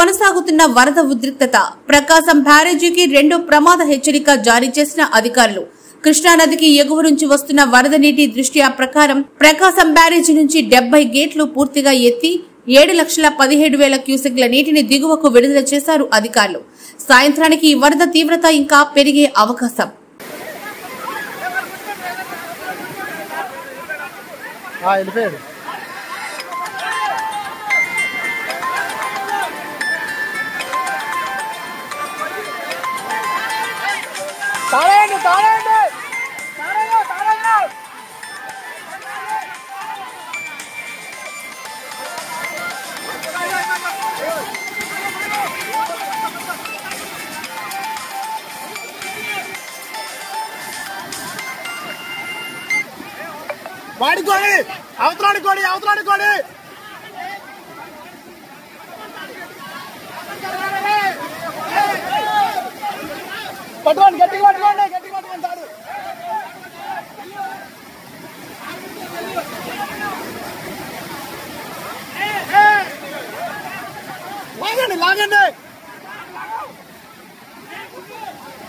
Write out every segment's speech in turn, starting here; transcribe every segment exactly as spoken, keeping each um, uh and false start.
కొనసాగుతున్న వరద ఉద్రిక్తత. ప్రకాశం బ్యారేజీకి రెండో ప్రమాద హెచ్చరిక జారీ చేసిన అధికారులు. కృష్ణానదికి ఎగువ నుంచి వస్తున్న వరద నీటి దృష్ట్యా ప్రకారం ప్రకాశం బ్యారేజీ నుంచి డెబ్బై గేట్లు పూర్తిగా ఎత్తి ఏడు లక్షల పదిహేడు వేల క్యూసెక్ల నీటిని దిగువకు విడుదల చేశారు అధికారులు. సాయంత్రానికి ఈ వరద తీవ్రత ఇంకా పెరిగే అవకాశం. వాడుకోండి, అవతలాడుకోండి, అవతలాడుకోండి. పట్టుకోండి, గట్టిగా పట్టుకోండి, గట్టిగా పట్టుకోండి. తాడు లాగండి, లాగండి.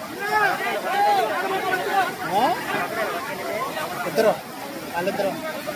ఇద్దరు వాళ్ళిద్దరు